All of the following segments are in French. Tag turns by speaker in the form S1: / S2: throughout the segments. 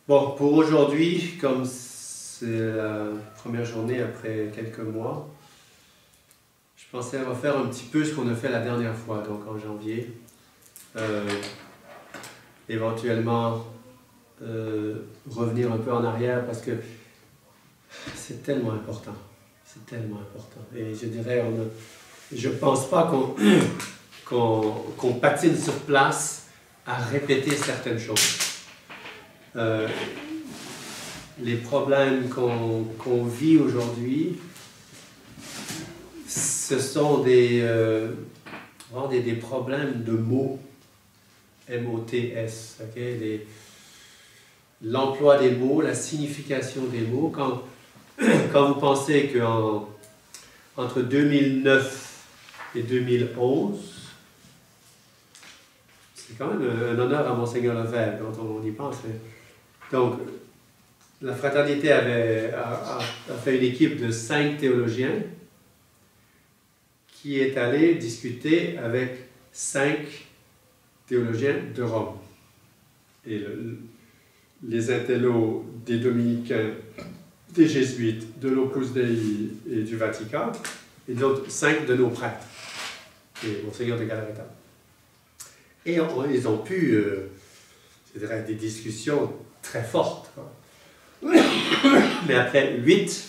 S1: Bon, pour aujourd'hui, comme c'est la première journée après quelques mois, je pensais refaire un petit peu ce qu'on a fait la dernière fois, donc en janvier. Éventuellement, revenir un peu en arrière parce que c'est tellement important. C'est tellement important. Et je dirais, je ne pense pas qu'on patine sur place à répéter certaines choses. Les problèmes qu'on vit aujourd'hui, ce sont des problèmes de mots, M-O-T-S, okay? L'emploi des mots, la signification des mots. Quand vous pensez qu'entre 2009 et 2011, c'est quand même un honneur à Monseigneur Lefebvre quand on y pense. Donc, la fraternité a fait une équipe de 5 théologiens qui est allé discuter avec 5 théologiens de Rome. Et les intellos des dominicains, des jésuites, de l'Opus Dei et du Vatican, et d'autres 5 de nos prêtres, et Monseigneur de Galareta. Et ils ont pu, je dirais, des discussions très fortes. Mais après 8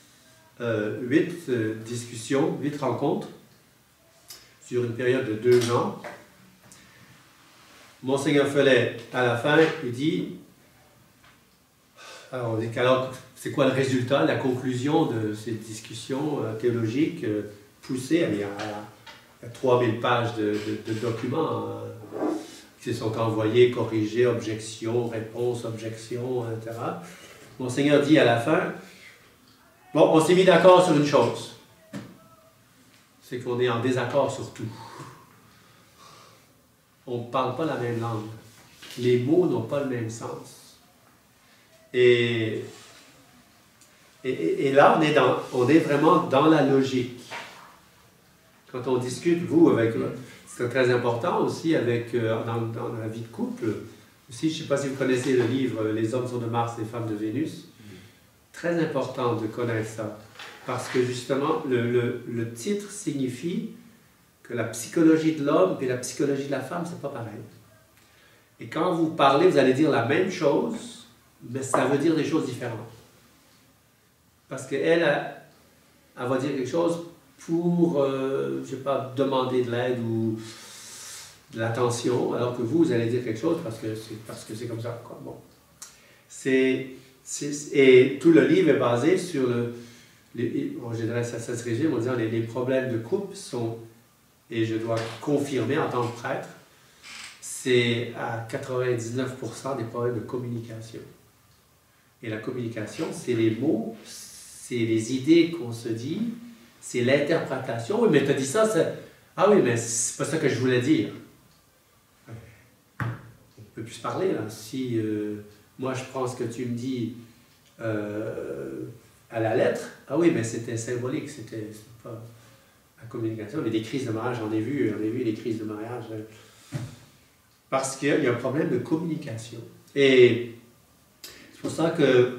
S1: discussions, 8 rencontres, sur une période de 2 ans, Monseigneur Follet, à la fin, il dit, alors c'est quoi le résultat, la conclusion de ces discussions théologiques poussées? Il y a 3000 pages de documents qui se sont envoyés, corrigés, objections, réponses, objections, etc. Monseigneur dit à la fin, bon, on s'est mis d'accord sur une chose, c'est qu'on est en désaccord sur tout. On ne parle pas la même langue. Les mots n'ont pas le même sens. Et là, on est vraiment dans la logique. Quand on discute, c'est très important aussi dans la vie de couple. Aussi, je ne sais pas si vous connaissez le livre « Les hommes sont de Mars, les femmes de Vénus ». Très important de connaître ça. Parce que justement, le titre signifie que la psychologie de l'homme et la psychologie de la femme, c'est pas pareil. Et quand vous parlez, vous allez dire la même chose, mais ça veut dire des choses différentes. Parce qu'elle va dire quelque chose pour, je ne sais pas, demander de l'aide ou de l'attention, alors que vous allez dire quelque chose parce que c'est comme ça. Quoi. Bon. Et tout le livre est basé sur je dirais, ça se résume en disant les problèmes de couple sont, et je dois confirmer en tant que prêtre, c'est à 99% des problèmes de communication. Et la communication, c'est les mots, c'est les idées qu'on se dit, c'est l'interprétation. Oui, mais tu as dit ça, ah oui, mais c'est pas ça que je voulais dire. On peut plus se parler, là. Si moi je prends ce que tu me dis à la lettre, ah oui, mais c'était symbolique, c'était pas la communication. Mais des crises de mariage, on a vu les crises de mariage. Parce qu'il y a un problème de communication. Et c'est pour ça que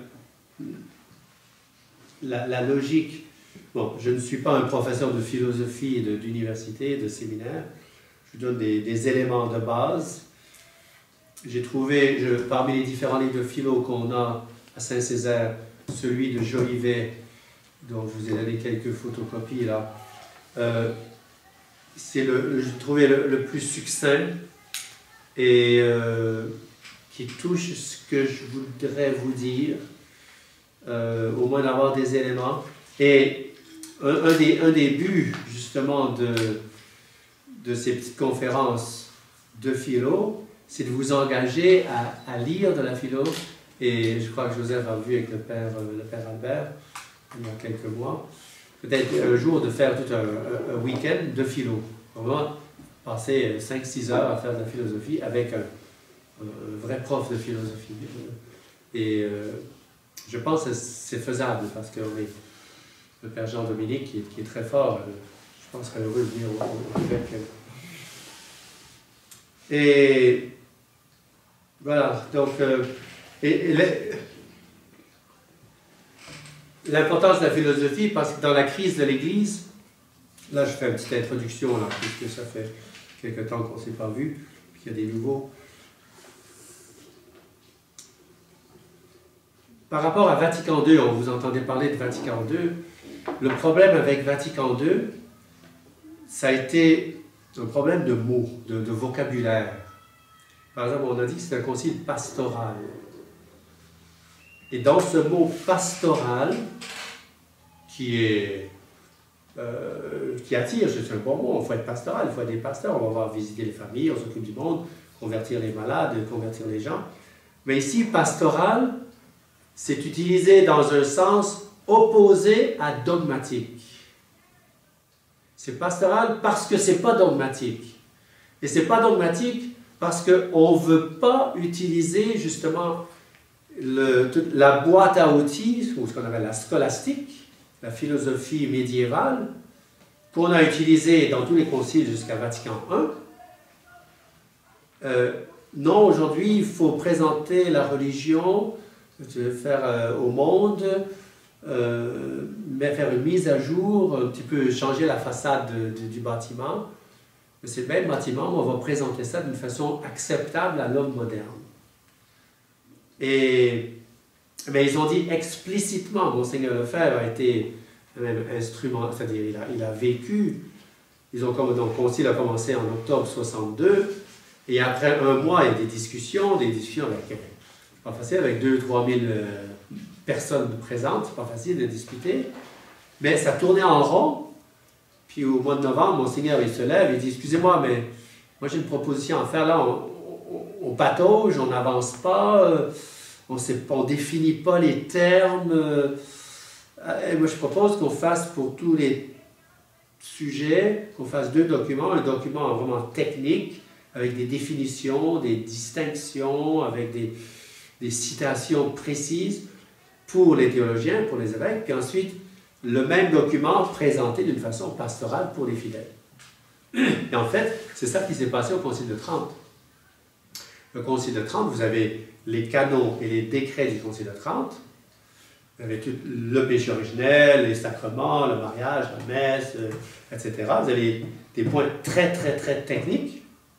S1: la logique... Bon, je ne suis pas un professeur de philosophie d'université, de séminaire. Je donne des éléments de base. J'ai trouvé, parmi les différents livres de philo qu'on a à Saint-Césaire, celui de Jolivet, dont je vous ai donné quelques photocopies là. C'est j'ai trouvé le plus succinct et qui touche ce que je voudrais vous dire, au moins d'avoir des éléments. Et un des buts, justement, de ces petites conférences de philo, c'est de vous engager à lire de la philo. Et je crois que Joseph a vu avec le père Albert, il y a quelques mois, peut-être un jour de faire tout un week-end de philo. Vraiment, passer 5-6 heures à faire de la philosophie avec un vrai prof de philosophie. Et je pense que c'est faisable parce que le père Jean-Dominique qui est très fort, je pense serait heureux de venir au Québec. Et voilà, donc Et l'importance de la philosophie, parce que dans la crise de l'Église, là je fais une petite introduction, là, puisque ça fait quelque temps qu'on ne s'est pas vu, puis qu'il y a des nouveaux. Par rapport à Vatican II, on vous entendait parler de Vatican II, le problème avec Vatican II, ça a été un problème de mots, de vocabulaire. Par exemple, on a dit que c'est un concile pastoral. Et dans ce mot pastoral, qui attire, c'est un bon mot, il faut être pastoral, il faut être des pasteurs, on va visiter les familles, on s'occupe du monde, convertir les malades, convertir les gens. Mais ici, pastoral, c'est utilisé dans un sens opposé à dogmatique. C'est pastoral parce que c'est pas dogmatique. Et c'est pas dogmatique parce qu'on ne veut pas utiliser justement la boîte à outils, ou ce qu'on appelle la scolastique, la philosophie médiévale, qu'on a utilisée dans tous les conciles jusqu'à Vatican I. Non, aujourd'hui, il faut présenter la religion, faire au monde, faire une mise à jour, un petit peu changer la façade du bâtiment. C'est le même bâtiment, mais on va présenter ça d'une façon acceptable à l'homme moderne. Mais ils ont dit explicitement, Monseigneur Lefebvre a été même instrument, c'est-à-dire il a vécu, donc le concile a commencé en octobre 62, et après un mois, il y a des discussions avec, c'est pas facile, avec 2 000 à 3 000 personnes présentes, c'est pas facile de discuter, mais ça tournait en rond. Puis au mois de novembre, Monseigneur il se lève et dit « Excusez-moi, mais moi j'ai une proposition à faire là, on patauge, on n'avance pas, on ne définit pas les termes. Et moi je propose qu'on fasse pour tous les sujets, qu'on fasse 2 documents, un document vraiment technique, avec des définitions, des distinctions, avec des citations précises pour les théologiens, pour les évêques, puis ensuite le même document présenté d'une façon pastorale pour les fidèles. Et en fait, c'est ça qui s'est passé au Concile de Trente. Le Concile de Trente, vous avez les canons et les décrets du Concile de Trente, vous avez tout le péché originel, les sacrements, le mariage, la messe, etc. Vous avez des points très, très, très techniques.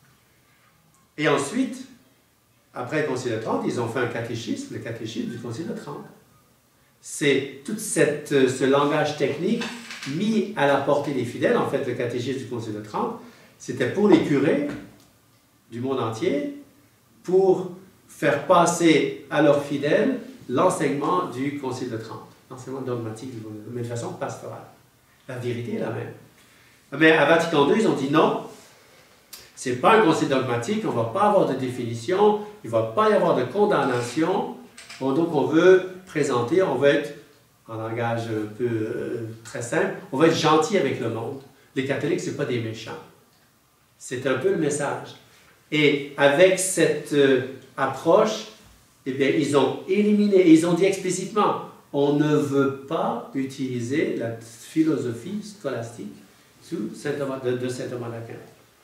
S1: Et ensuite, après le Concile de Trente, ils ont fait un catéchisme, le catéchisme du Concile de Trente. C'est tout ce langage technique mis à la portée des fidèles. En fait, le catéchisme du Concile de Trente, c'était pour les curés du monde entier, pour faire passer à leurs fidèles l'enseignement du Concile de Trente, l'enseignement dogmatique, mais de façon pastorale. La vérité est la même. Mais à Vatican II, ils ont dit non, ce n'est pas un concile dogmatique, on ne va pas avoir de définition, il ne va pas y avoir de condamnation. Bon, donc on veut présenter, on veut être, en langage un peu très simple, on veut être gentil avec le monde. Les catholiques, ce n'est pas des méchants. C'est un peu le message. Et avec cette approche, eh bien, ils ont éliminé, ils ont dit explicitement, on ne veut pas utiliser la philosophie scolastique de saint Thomas d'Aquin.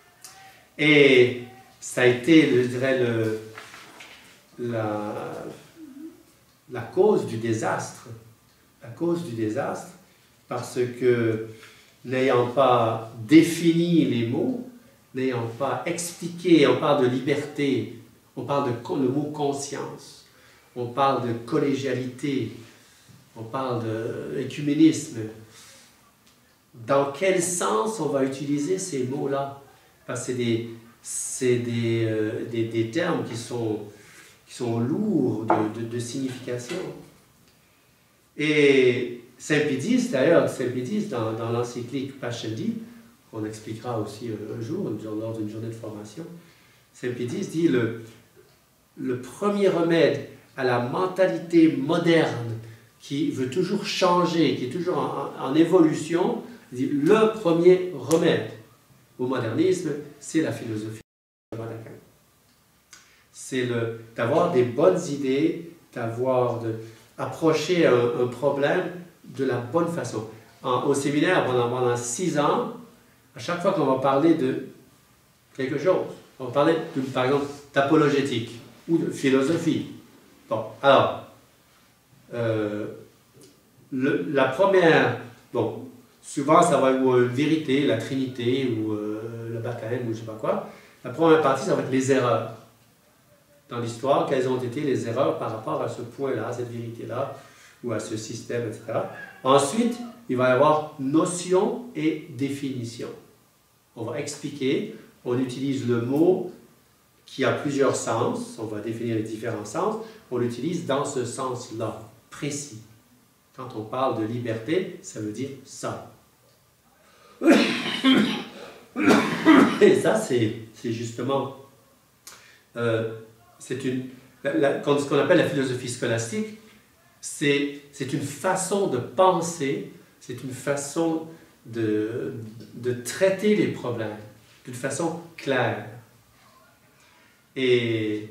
S1: Et ça a été, je dirais, la cause du désastre. La cause du désastre, parce que n'ayant pas défini les mots, n'ayant pas expliqué, on parle de liberté, on parle le mot conscience, on parle de collégialité, on parle d'écuménisme. Dans quel sens on va utiliser ces mots-là? Parce que c'est des termes qui sont lourds de signification. Et Saint Pédis, d'ailleurs, dans l'encyclique Pascendi, qu'on expliquera aussi un jour, lors d'une journée de formation, Saint Pédis dit le premier remède à la mentalité moderne qui veut toujours changer, qui est toujours en évolution, dit le premier remède au modernisme, c'est la philosophie. C'est d'avoir des bonnes idées, d'approcher un problème de la bonne façon. Au séminaire, pendant 6 ans, à chaque fois qu'on va parler de quelque chose, on va parler, par exemple, d'apologétique ou de philosophie. Bon, alors, la première, bon, souvent ça va être une vérité, la Trinité ou le baptême ou je sais pas quoi. La première partie, ça va être les erreurs. Dans l'histoire, quelles ont été les erreurs par rapport à ce point-là, à cette vérité-là, ou à ce système, etc. Ensuite, il va y avoir notion et définition. On va expliquer, on utilise le mot qui a plusieurs sens, on va définir les différents sens, on l'utilise dans ce sens-là, précis. Quand on parle de liberté, ça veut dire ça. Et ça, c'est justement, ce qu'on appelle la philosophie scolastique, c'est une façon de penser, c'est une façon de traiter les problèmes d'une façon claire. Et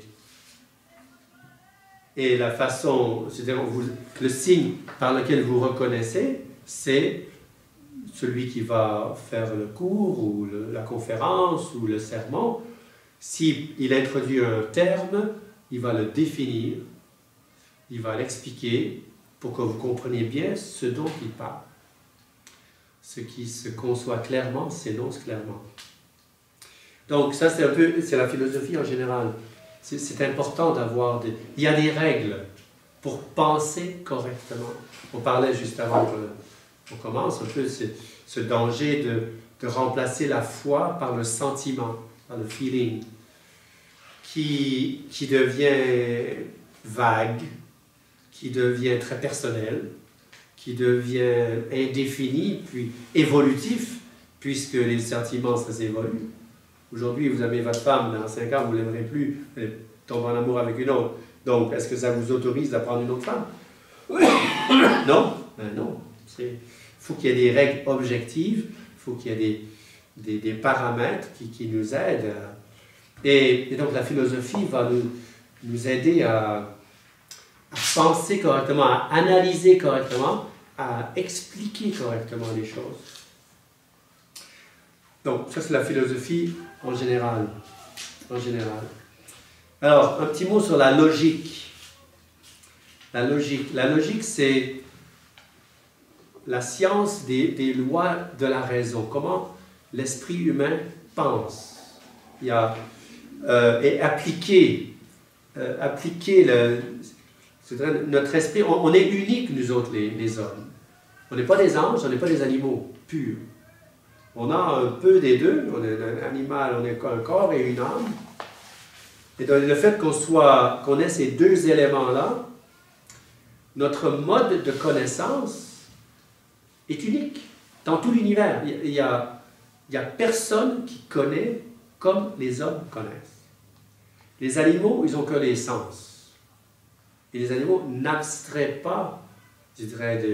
S1: la façon, c'est-à-dire le signe par lequel vous reconnaissez, c'est celui qui va faire le cours ou la conférence ou le sermon. S'il introduit un terme, il va le définir, il va l'expliquer pour que vous compreniez bien ce dont il parle. Ce qui se conçoit clairement s'énonce clairement. Donc ça, c'est la philosophie en général. C'est important d'avoir il y a des règles pour penser correctement. On parlait juste avant qu'on commence un peu ce danger de remplacer la foi par le sentiment, par le feeling, qui devient vague, qui devient très personnel, qui devient indéfini, puis évolutif, puisque les sentiments, ça s'évolue. Aujourd'hui, vous aimez votre femme, dans 5 ans, vous ne l'aimerez plus, elle tombe en amour avec une autre. Donc, est-ce que ça vous autorise à prendre une autre femme? Non? Ben non. Il faut qu'il y ait des règles objectives, il faut qu'il y ait des paramètres qui nous aident. Et donc, la philosophie va nous aider à penser correctement, à analyser correctement, à expliquer correctement les choses. Donc, ça, c'est la philosophie en général. Alors, un petit mot sur la logique. La logique, c'est la science des lois de la raison. Comment l'esprit humain pense. Et appliquer notre esprit. On est unique, nous autres, les hommes. On n'est pas des anges, on n'est pas des animaux purs. On a un peu des deux, on est un animal, on est un corps et une âme. Et donc, le fait qu'on ait ces deux éléments-là, notre mode de connaissance est unique dans tout l'univers. Il y a personne qui connaît comme les hommes connaissent. Les animaux, ils n'ont que les sens. Et les animaux n'abstraient pas, je dirais,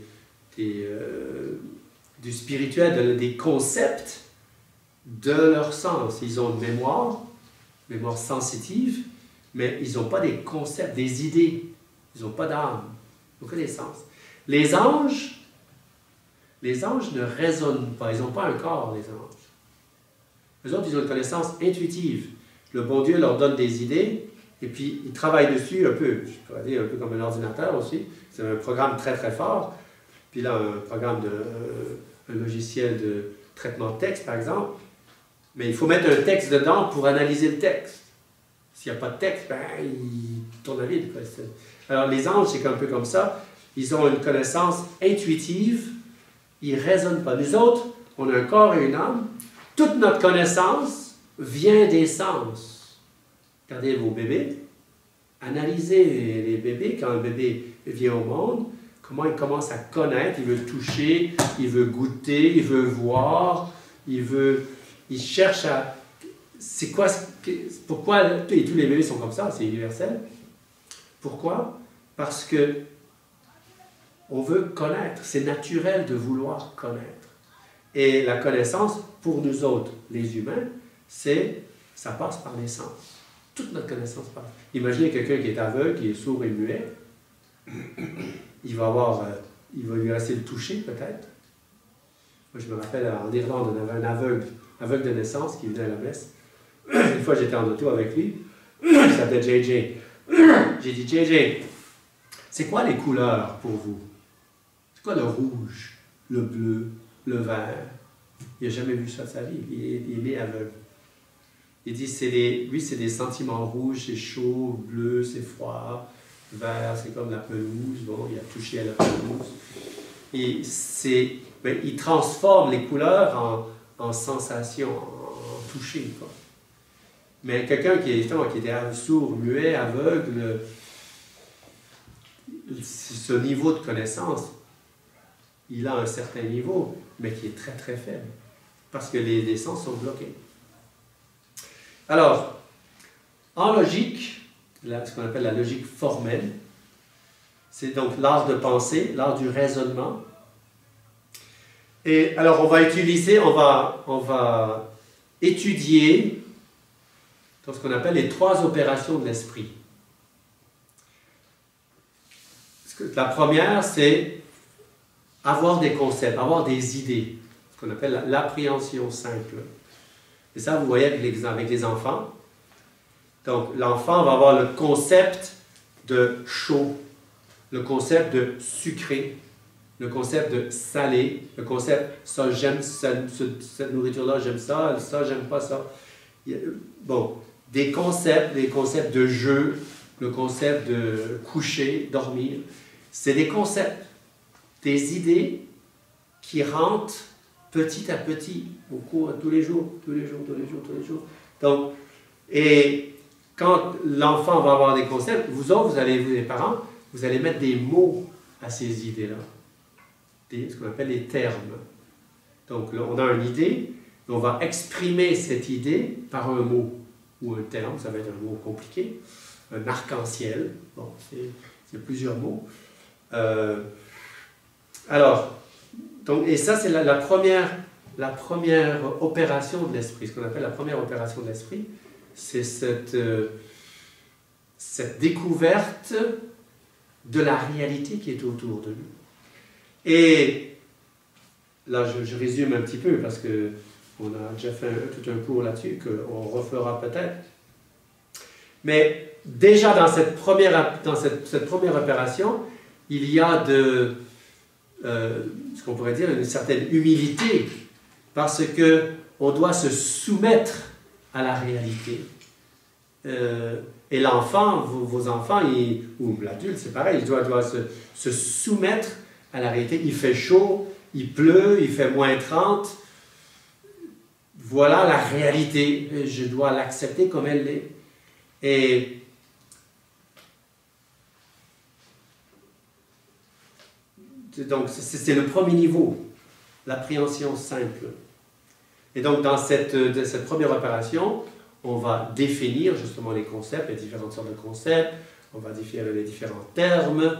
S1: du spirituel, des concepts de leur sens. Ils ont une mémoire sensitive, mais ils n'ont pas des concepts, des idées. Ils n'ont pas d'âme. Ils n'ont que des sens. Les anges ne raisonnent pas. Ils n'ont pas un corps, les anges. Les autres, ils ont une connaissance intuitive. Le bon Dieu leur donne des idées, et puis ils travaillent dessus un peu. Je pourrais dire un peu comme un ordinateur aussi. C'est un programme très très fort. Puis là, un programme un logiciel de traitement de texte, par exemple. Mais il faut mettre un texte dedans pour analyser le texte. S'il n'y a pas de texte, ben, il tourne à vide. Alors, les anges, c'est un peu comme ça. Ils ont une connaissance intuitive. Ils ne raisonnent pas. Nous autres, on a un corps et une âme. Toute notre connaissance vient des sens. Regardez vos bébés. Analysez les bébés. Quand un bébé vient au monde, comment il commence à connaître, il veut toucher, il veut goûter, il veut voir, il cherche à... C'est quoi... Pourquoi... Et tous les bébés sont comme ça, c'est universel. Pourquoi? Parce que on veut connaître. C'est naturel de vouloir connaître. Et la connaissance, pour nous autres, les humains, ça passe par les sens. Toute notre connaissance passe. Imaginez quelqu'un qui est aveugle, qui est sourd et muet. Il va lui rester le toucher, peut-être. Moi, je me rappelle, en Irlande, on avait un aveugle de naissance, qui venait à la messe. Une fois, j'étais en auto avec lui. Il s'appelait JJ. J'ai dit, JJ, c'est quoi les couleurs pour vous? C'est quoi le rouge, le bleu, le vert? Il n'a jamais vu ça de sa vie, il est né aveugle. Il dit, lui, c'est des sentiments rouges, c'est chaud, bleu, c'est froid, vert, c'est comme la pelouse, bon, il a touché à la pelouse. Et il transforme les couleurs en sensations, en toucher, quoi. Mais quelqu'un qui était sourd, muet, aveugle, ce niveau de connaissance, il a un certain niveau, mais qui est très très faible, parce que les sens sont bloqués. Alors, en logique, ce qu'on appelle la logique formelle, c'est donc l'art de penser, l'art du raisonnement. Et alors, on va étudier ce qu'on appelle les 3 opérations de l'esprit. La première, c'est avoir des concepts, avoir des idées, ce qu'on appelle l'appréhension simple. Et ça, vous voyez avec les enfants. Donc, l'enfant va avoir le concept de chaud, le concept de sucré, le concept de salé, le concept ça j'aime cette nourriture-là, j'aime ça, j'aime pas ça. Bon, des concepts de jeu, le concept de coucher, dormir, c'est des concepts, des idées qui rentrent petit à petit, au cours, tous les jours. Donc, et quand l'enfant va avoir des concepts, vous les parents, vous allez mettre des mots à ces idées-là, ce qu'on appelle les termes. Donc là, on a une idée, et on va exprimer cette idée par un mot ou un terme, ça va être un mot compliqué, un arc-en-ciel, bon, c'est plusieurs mots. Et ça, c'est la première opération de l'esprit. Ce qu'on appelle la première opération de l'esprit, c'est cette découverte de la réalité qui est autour de nous. Et là, je résume un petit peu parce qu'on a déjà fait tout un cours là-dessus, qu'on refera peut-être. Mais déjà dans cette première opération, il y a ce qu'on pourrait dire une certaine humilité, parce qu'on doit se soumettre à la réalité. Et l'enfant, vos enfants, ou l'adulte, c'est pareil, il doit se soumettre à la réalité. Il fait chaud, il pleut, il fait moins 30. Voilà la réalité. Je dois l'accepter comme elle l'est. Et donc, c'est le premier niveau, l'appréhension simple. Et donc, dans cette première opération, on va définir justement les concepts, les différentes sortes de concepts, on va définir les différents termes,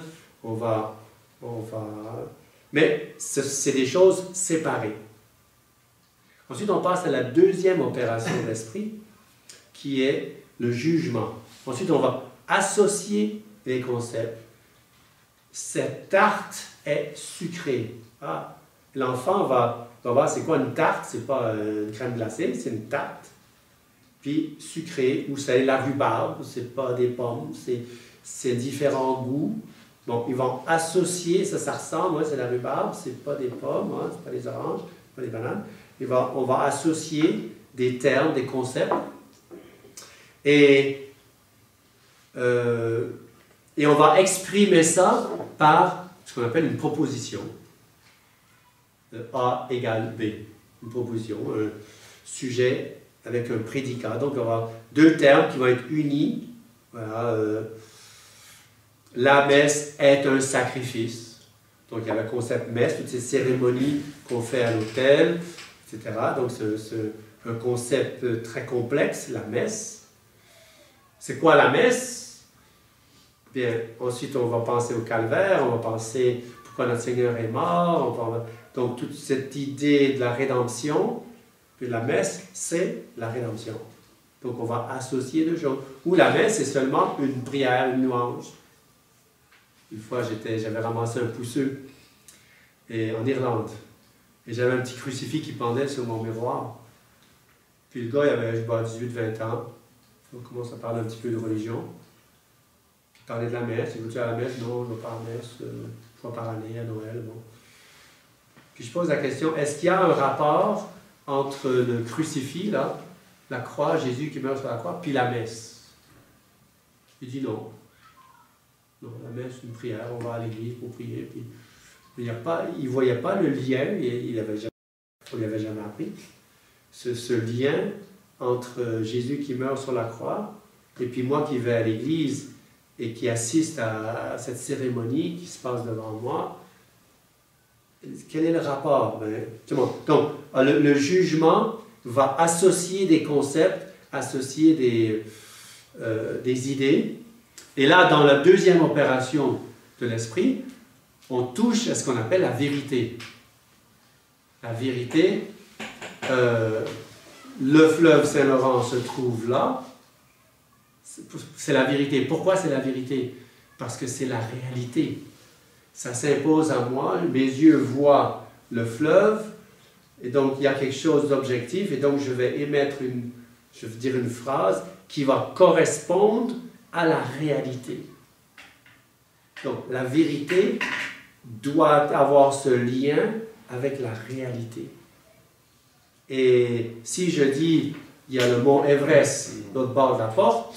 S1: mais c'est des choses séparées. Ensuite, on passe à la deuxième opération de l'esprit, qui est le jugement. Ensuite, on va associer les concepts. Cette tarte est sucrée. Ah, l'enfant va voir c'est quoi une tarte, c'est pas une crème glacée, c'est une tarte. Puis sucrée, ou c'est la rhubarbe, c'est pas des pommes, c'est différents goûts. Donc, ils vont associer, ça ressemble, c'est la rhubarbe, c'est pas des pommes, c'est pas des oranges, c'est pas des bananes. On va associer des termes, des concepts. Et on va exprimer ça par ce qu'on appelle une proposition. A égale B. Une proposition, un sujet avec un prédicat. Donc, on va avoir 2 termes qui vont être unis. Voilà, la messe est un sacrifice. Donc, il y a le concept messe, toutes ces cérémonies qu'on fait à l'autel, etc. Donc, c'est un concept très complexe, la messe. C'est quoi la messe? Bien, ensuite, on va penser au calvaire, on va penser pourquoi notre Seigneur est mort. Donc, toute cette idée de la rédemption, puis la messe, c'est la rédemption. Donc, on va associer 2 choses. Ou la messe, c'est seulement une prière, une louange. Une fois, j'avais ramassé un pousseux en Irlande. Et j'avais un petit crucifix qui pendait sur mon miroir. Puis le gars, il avait 18-20 ans. On commence à parler un petit peu de religion. Parler de la messe, il vas-tu à la messe? Non, je ne vais pas à la messe, une fois par année, à Noël, bon. Puis je pose la question, est-ce qu'il y a un rapport entre le crucifix, là, la croix, Jésus qui meurt sur la croix, puis la messe? Il dit non. Non, la messe, une prière, on va à l'église pour prier, puis il ne voyait pas le lien, on ne lui avait jamais appris, ce lien entre Jésus qui meurt sur la croix, et puis moi qui vais à l'église et qui assiste à cette cérémonie qui se passe devant moi. Quel est le rapport? Donc, le jugement va associer des concepts, associer des idées. Et là, dans la deuxième opération de l'esprit, on touche à ce qu'on appelle la vérité. La vérité, le fleuve Saint-Laurent se trouve là. C'est la vérité. Pourquoi c'est la vérité? Parce que c'est la réalité. Ça s'impose à moi, mes yeux voient le fleuve, et donc il y a quelque chose d'objectif, et donc je vais émettre une phrase qui va correspondre à la réalité. Donc la vérité doit avoir ce lien avec la réalité. Et si je dis, il y a le mont Everest, l'autre bord de la porte,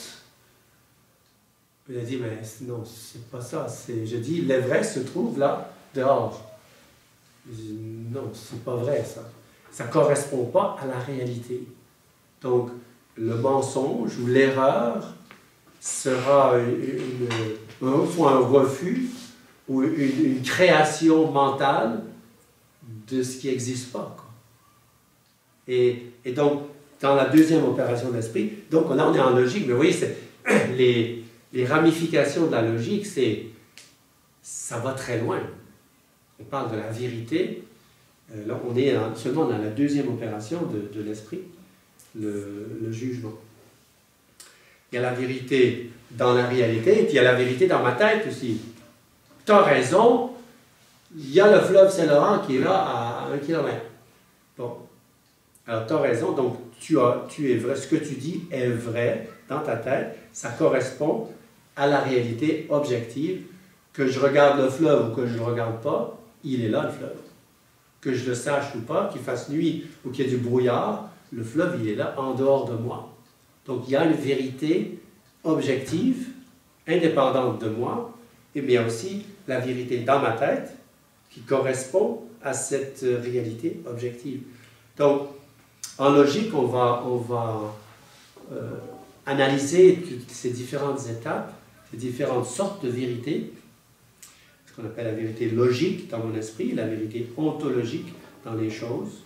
S1: il a dit, mais non, c'est pas ça. Je dis, l'Everest se trouve là, dehors. Je dis, non, c'est pas vrai ça. Ça ne correspond pas à la réalité. Donc, le mensonge ou l'erreur sera soit un refus ou une création mentale de ce qui n'existe pas, quoi. Et donc, dans la deuxième opération d'esprit, donc là on est en logique, mais vous voyez, les ramifications de la logique, ça va très loin. On parle de la vérité. Là, on est seulement dans la deuxième opération de l'esprit, le jugement. Il y a la vérité dans la réalité, et puis il y a la vérité dans ma tête aussi. Tu as raison, il y a le fleuve Saint-Laurent qui est là à 1 kilomètre. Bon. Alors, tu as raison, donc tu es vrai. Ce que tu dis est vrai dans ta tête, ça correspond à la réalité objective. Que je regarde le fleuve ou que je ne le regarde pas, il est là, le fleuve. Que je le sache ou pas, qu'il fasse nuit ou qu'il y ait du brouillard, le fleuve, il est là, en dehors de moi. Donc, il y a une vérité objective, indépendante de moi, et bien aussi la vérité dans ma tête qui correspond à cette réalité objective. Donc, en logique, on va analyser toutes ces différentes étapes, ces différentes sortes de vérités, ce qu'on appelle la vérité logique dans mon esprit, la vérité ontologique dans les choses.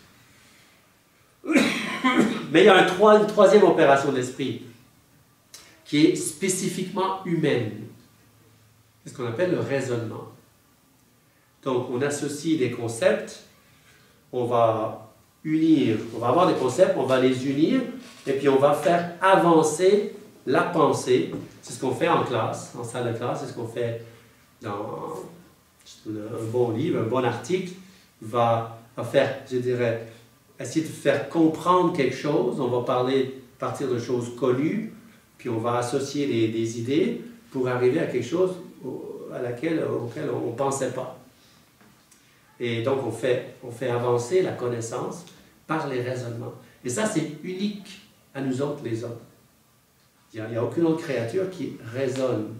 S1: Mais il y a une troisième opération d'esprit qui est spécifiquement humaine. C'est ce qu'on appelle le raisonnement. Donc, on associe des concepts, on va avoir des concepts, on va les unir, et puis on va faire avancer la pensée. C'est ce qu'on fait en classe, en salle de classe, c'est ce qu'on fait dans un bon livre, un bon article, va faire, je dirais, essayer de faire comprendre quelque chose. On va parler à partir de choses connues, puis on va associer des idées pour arriver à quelque chose auquel on ne pensait pas. Et donc, on fait avancer la connaissance par les raisonnements. Et ça, c'est unique à nous autres, les hommes. Il n'y a aucune autre créature qui raisonne.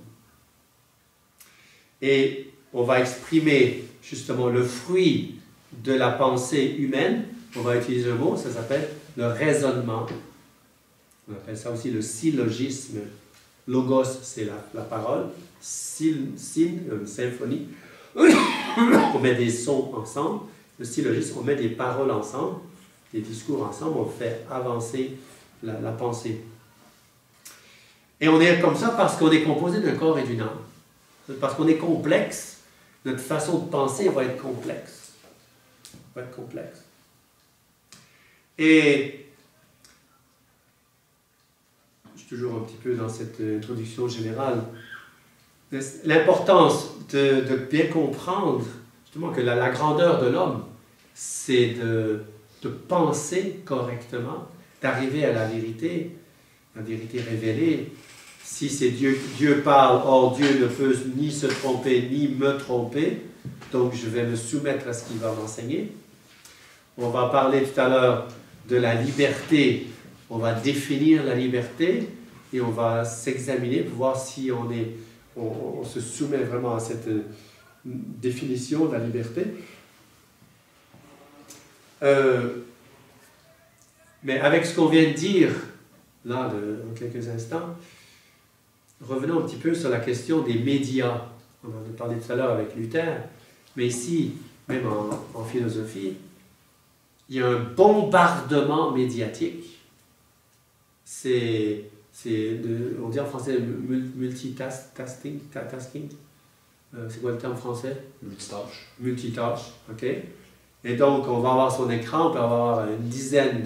S1: Et on va exprimer justement le fruit de la pensée humaine. On va utiliser un mot, ça s'appelle le raisonnement. On appelle ça aussi le syllogisme. Logos, c'est la parole. Une symphonie. On met des sons ensemble. Le syllogisme, on met des paroles ensemble, des discours ensemble, on fait avancer la pensée. Et on est comme ça parce qu'on est composé d'un corps et d'une âme. Parce qu'on est complexe, notre façon de penser va être complexe. Et je suis toujours un petit peu dans cette introduction générale. L'importance de bien comprendre justement que la grandeur de l'homme, c'est de penser correctement, d'arriver à la vérité révélée, Si c'est Dieu, Dieu parle, or Dieu ne peut ni se tromper, ni me tromper, donc je vais me soumettre à ce qu'il va m'enseigner. On va parler tout à l'heure de la liberté, on va définir la liberté, et on va s'examiner pour voir si on se soumet vraiment à cette définition de la liberté. Mais avec ce qu'on vient de dire, là, en quelques instants, revenons un petit peu sur la question des médias. On en a parlé tout à l'heure avec Luther, mais ici, même en philosophie, il y a un bombardement médiatique. On dit en français multitasking. C'est quoi le terme français?
S2: Multitâche.
S1: Multitâche, ok. Et donc, on va avoir son écran, on peut avoir une dizaine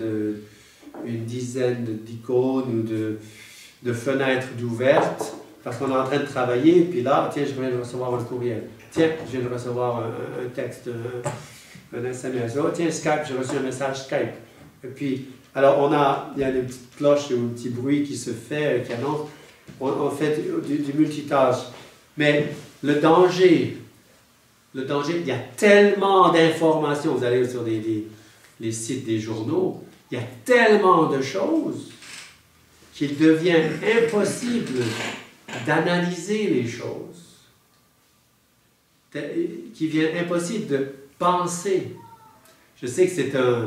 S1: d'icônes ou de fenêtres d'ouvertes, parce qu'on est en train de travailler, puis là, tiens, je viens de recevoir un courriel. Tiens, je viens de recevoir un texte, un SMS. Oh, tiens, Skype, j'ai reçu un message Skype. Et puis, alors, il y a des petites cloches ou un petit bruit qui se fait, qui annonce. On fait du multitâche. Mais le danger, il y a tellement d'informations. Vous allez sur les sites des journaux, il y a tellement de choses qu'il devient impossible d'analyser les choses. Qu'il devient impossible de penser. Je sais que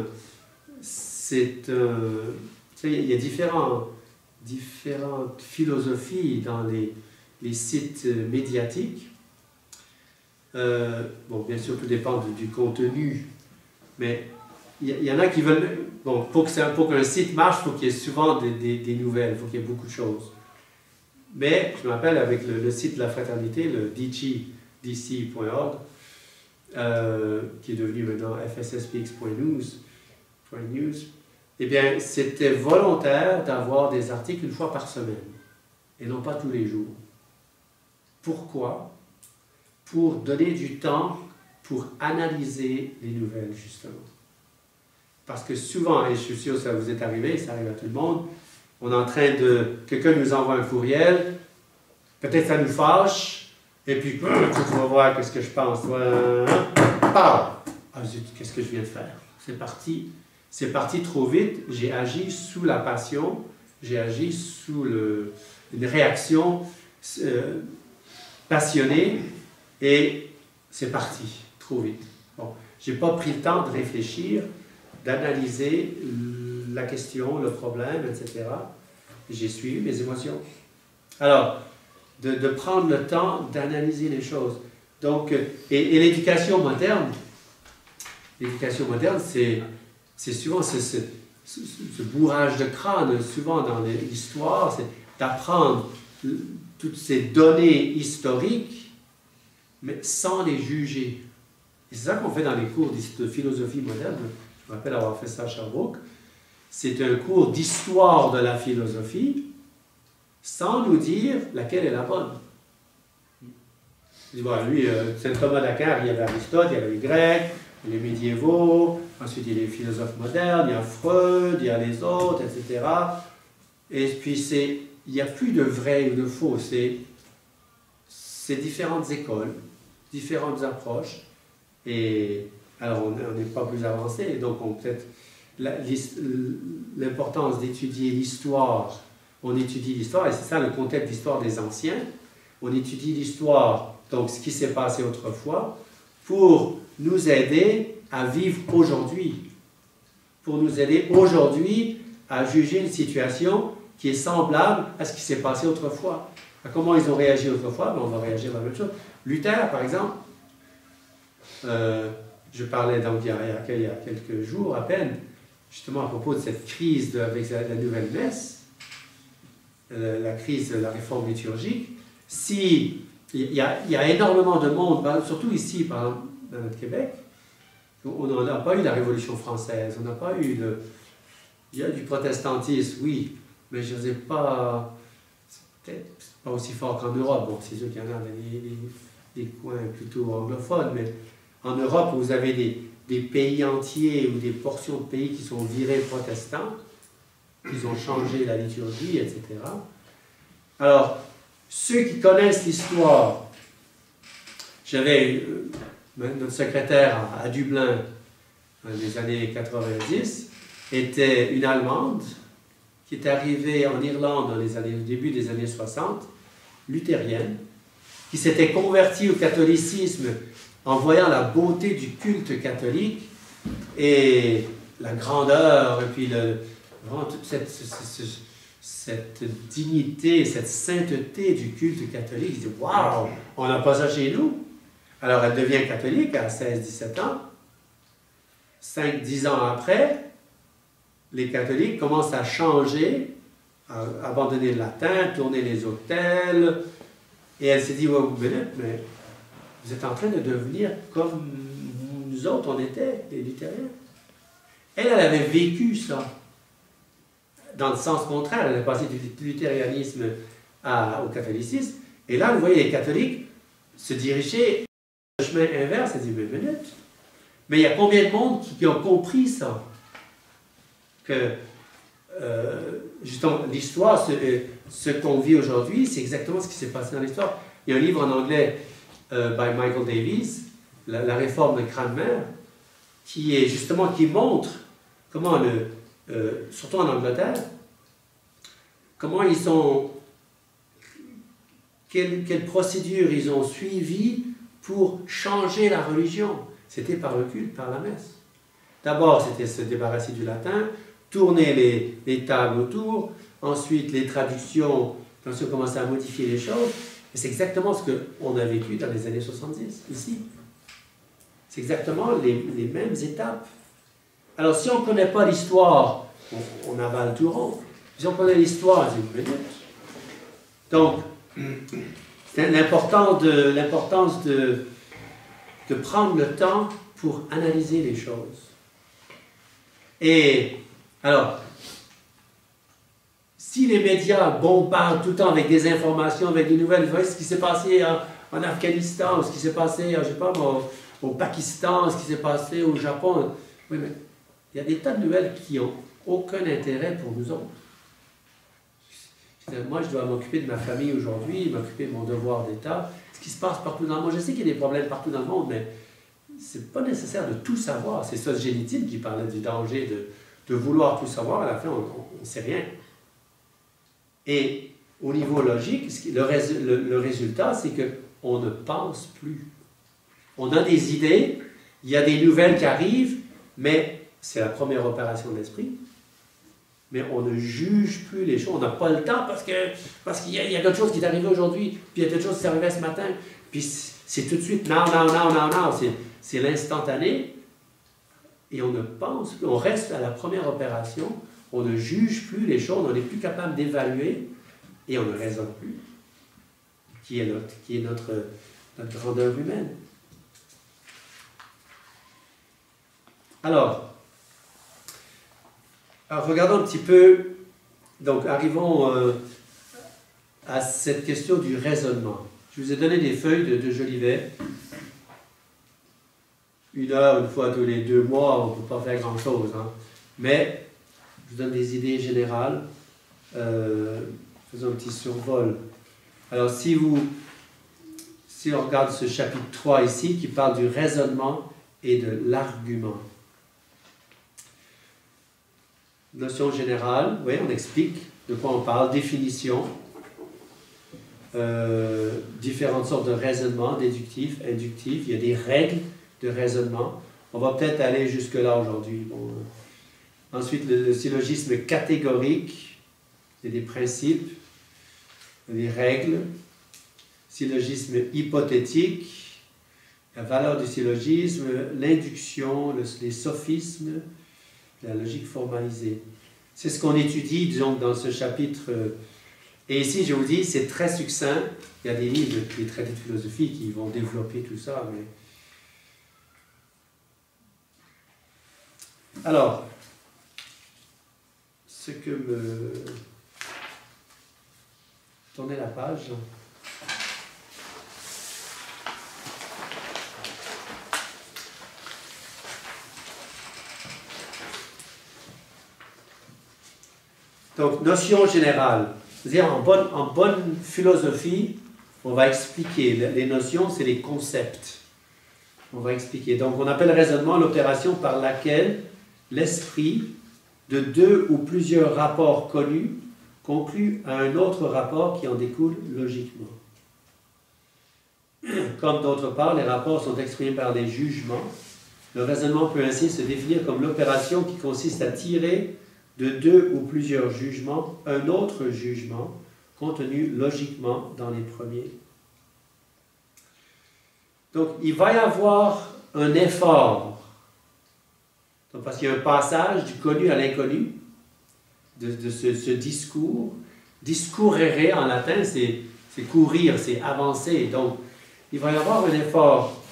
S1: il y a différentes philosophies dans les sites médiatiques. Bon, bien sûr, tout dépend du contenu, mais il y en a qui veulent... Bon, pour qu'un site marche, il faut qu'il y ait souvent des nouvelles, il faut qu'il y ait beaucoup de choses. Mais, je me rappelle, avec le site de la fraternité, le dc.org, qui est devenu maintenant fsspx.news, eh bien, c'était volontaire d'avoir des articles une fois par semaine, et non pas tous les jours. Pourquoi? Pour donner du temps pour analyser les nouvelles, justement. Parce que souvent, et je suis sûr que ça vous est arrivé, ça arrive à tout le monde, on est en train de... Quelqu'un nous envoie un courriel, peut-être ça nous fâche, et puis, tu vas voir qu'est-ce que je pense. Parle! Ah, zut, qu'est-ce que je viens de faire? C'est parti trop vite, j'ai agi sous la passion, j'ai agi sous une réaction passionnée, et c'est parti, trop vite. Bon, je n'ai pas pris le temps de réfléchir, d'analyser la question, le problème, etc. J'ai suivi mes émotions. Alors, de prendre le temps d'analyser les choses. Donc, et l'éducation moderne, c'est souvent ce bourrage de crâne, souvent dans l'histoire, c'est d'apprendre toutes ces données historiques, mais sans les juger. Et c'est ça qu'on fait dans les cours de philosophie moderne. Je me rappelle avoir fait ça à Sherbrooke. C'est un cours d'histoire de la philosophie, sans nous dire laquelle est la bonne. Je dis, bon, lui, Saint Thomas d'Aquin, il y avait Aristote, il y avait les Grecs, les médiévaux, ensuite il y a les philosophes modernes, il y a Freud, il y a les autres, etc. Et puis il n'y a plus de vrai ou de faux, c'est différentes écoles, différentes approches, et alors on n'est pas plus avancé, donc peut-être l'importance d'étudier l'histoire, on étudie l'histoire, et c'est ça le contexte d'histoire des anciens, on étudie l'histoire, donc ce qui s'est passé autrefois, pour nous aider à vivre aujourd'hui, pour nous aider aujourd'hui à juger une situation qui est semblable à ce qui s'est passé autrefois. Comment ils ont réagi autrefois? Ben, on va réagir à la même chose. Luther, par exemple, je parlais donc il y a quelques jours à peine, justement à propos de cette crise avec la nouvelle messe, la crise de la réforme liturgique. Si il y a énormément de monde, surtout ici, par exemple, dans notre Québec, on n'a pas eu la Révolution française, on n'a pas eu il y a du protestantisme, oui, mais je ne sais pas, c'est peut-être pas aussi fort qu'en Europe. Bon, c'est sûr qu'il y en a des coins plutôt anglophones, mais en Europe, vous avez des pays entiers ou des portions de pays qui sont virés protestants, ils ont changé la liturgie, etc. Alors, ceux qui connaissent l'histoire, j'avais notre secrétaire à Dublin dans les années 90, était une Allemande qui est arrivée en Irlande au début des années 60, luthérienne, qui s'était convertie au catholicisme en voyant la beauté du culte catholique et la grandeur, et puis vraiment toute cette dignité, cette sainteté du culte catholique. Il dit « Waouh, on n'a pas ça chez nous ». Alors elle devient catholique à 16-17 ans. 5-10 ans après, les catholiques commencent à changer, à abandonner le latin, tourner les autels. Et elle s'est dit, ouais, mais vous êtes en train de devenir comme nous autres, on était, les luthériens. Elle avait vécu ça. Dans le sens contraire, elle est passée du luthérianisme au catholicisme. Et là, vous voyez les catholiques se diriger le chemin inverse. Elle dit, mais minute. Mais il y a combien de monde qui ont compris ça? Que, justement, l'histoire, ce qu'on vit aujourd'hui, c'est exactement ce qui s'est passé dans l'histoire. Il y a un livre en anglais, by Michael Davies, la réforme de Cranmer, qui montre comment, surtout en Angleterre, comment ils ont, quelle procédure ils ont suivi pour changer la religion. C'était par le culte, par la messe. D'abord, c'était se débarrasser du latin, tourner les tables autour, ensuite les traductions, quand on commençait à modifier les choses. Et c'est exactement ce qu'on a vécu dans les années 70, ici. C'est exactement les mêmes étapes. Alors, si on ne connaît pas l'histoire, on avale tout rond. Si on connaît l'histoire, c'est une minute. Donc, c'est l'importance de prendre le temps pour analyser les choses. Et, alors, si les médias bombardent tout le temps avec des informations, avec des nouvelles, vous voyez ce qui s'est passé en Afghanistan, ce qui s'est passé, je ne sais pas, au Pakistan, ce qui s'est passé au Japon. Oui, mais il y a des tas de nouvelles qui n'ont aucun intérêt pour nous autres. Moi, je dois m'occuper de ma famille aujourd'hui, m'occuper de mon devoir d'État. Ce qui se passe partout dans le monde, je sais qu'il y a des problèmes partout dans le monde, mais ce n'est pas nécessaire de tout savoir. C'est Solzhenitsyn qui parlait du danger de vouloir tout savoir. À la fin, on ne sait rien. Et au niveau logique, le résultat, c'est qu'on ne pense plus. On a des idées, il y a des nouvelles qui arrivent, mais c'est la première opération de l'esprit. Mais on ne juge plus les choses. On n'a pas le temps parce qu'il y a quelque chose qui est arrivé aujourd'hui, puis il y a quelque chose qui est arrivé ce matin, puis c'est tout de suite, non. C'est l'instantané. Et on ne pense plus. On reste à la première opération. On ne juge plus les choses. On n'est plus capable d'évaluer. Et on ne raisonne plus. Qui est notre grandeur humaine. Alors, regardons un petit peu, donc arrivons à cette question du raisonnement. Je vous ai donné des feuilles de Jolivet. Une heure, une fois tous les 2 mois, on ne peut pas faire grand-chose. Hein. Mais, je vous donne des idées générales. Faisons un petit survol. Alors, si on regarde ce chapitre 3 ici, qui parle du raisonnement et de l'argument. Notion générale, oui, on explique de quoi on parle, définition, différentes sortes de raisonnement, déductif, inductif, il y a des règles de raisonnement. On va peut-être aller jusque-là aujourd'hui. Bon, ensuite, le syllogisme catégorique, il y a des principes, des règles, syllogisme hypothétique, la valeur du syllogisme, l'induction, les sophismes, la logique formalisée. C'est ce qu'on étudie, disons, dans ce chapitre. Et ici, je vous dis, c'est très succinct. Il y a des livres, des traités de philosophie qui vont développer tout ça. Mais... Alors, ce que me... Tournez la page. Donc, notion générale. C'est-à-dire, en bonne philosophie, on va expliquer. Les notions, c'est les concepts. On va expliquer. Donc, on appelle raisonnement l'opération par laquelle l'esprit, de deux ou plusieurs rapports connus, conclut à un autre rapport qui en découle logiquement. Comme d'autre part, les rapports sont exprimés par des jugements, le raisonnement peut ainsi se définir comme l'opération qui consiste à tirer de deux ou plusieurs jugements un autre jugement contenu logiquement dans les premiers. Donc, il va y avoir un effort, donc, parce qu'il y a un passage du connu à l'inconnu, de ce discours. Discourere en latin, c'est courir, c'est avancer. Donc, il va y avoir un effort.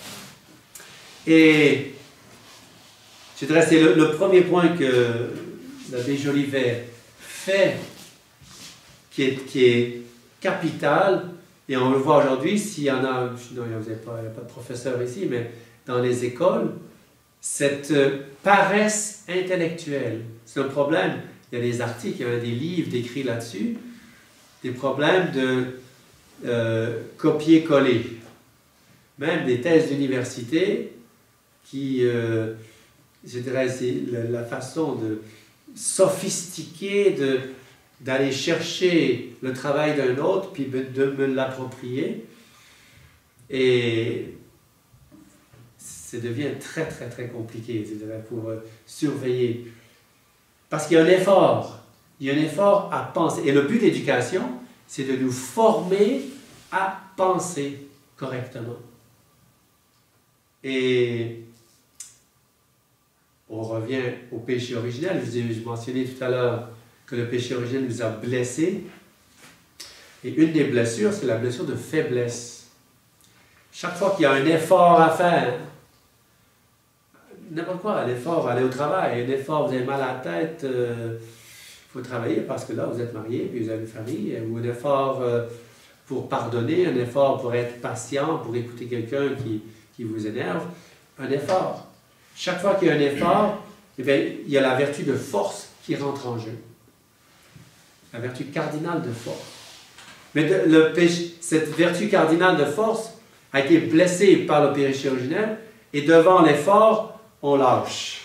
S1: Et je dirais c'est le premier point que l'abbé Jolivet fait, qui est capital, et on le voit aujourd'hui, s'il y en a, non, il n'y a pas de professeur ici, mais dans les écoles, cette paresse intellectuelle, c'est un problème. Il y a des articles, il y a des livres décrits là-dessus, des problèmes de copier-coller. Même des thèses d'université qui, je dirais, c'est la façon de sophistiquer d'aller chercher le travail d'un autre, puis de me l'approprier. Et ça devient très, très, très compliqué, je dirais, pour surveiller. Parce qu'il y a un effort. Il y a un effort à penser. Et le but de l'éducation, c'est de nous former à penser correctement. Et on revient au péché originel. Je mentionnais tout à l'heure que le péché originel nous a blessés. Et une des blessures, c'est la blessure de faiblesse. Chaque fois qu'il y a un effort à faire, n'importe quoi, un effort, aller au travail, un effort, vous avez mal à la tête, il faut travailler parce que là, vous êtes marié, puis vous avez une famille, ou un effort pour pardonner, un effort pour être patient, pour écouter quelqu'un qui vous énerve, un effort. Chaque fois qu'il y a un effort, eh bien, il y a la vertu de force qui rentre en jeu. La vertu cardinale de force. Mais cette vertu cardinale de force a été blessée par le péché originel, et devant l'effort, on lâche.